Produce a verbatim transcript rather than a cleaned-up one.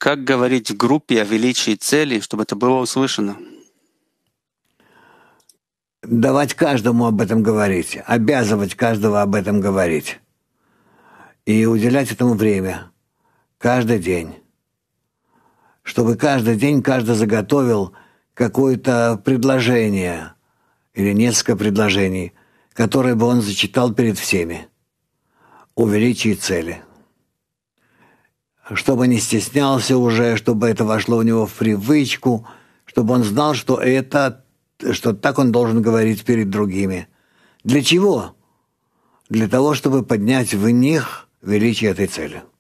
Как говорить в группе о величии цели, чтобы это было услышано? Давать каждому об этом говорить, обязывать каждого об этом говорить. И уделять этому время. Каждый день. Чтобы каждый день каждый заготовил какое-то предложение или несколько предложений, которые бы он зачитал перед всеми. О величии цели. Чтобы не стеснялся уже, чтобы это вошло у него в привычку, чтобы он знал, что это, что так он должен говорить перед другими. Для чего? Для того, чтобы поднять в них величие этой цели.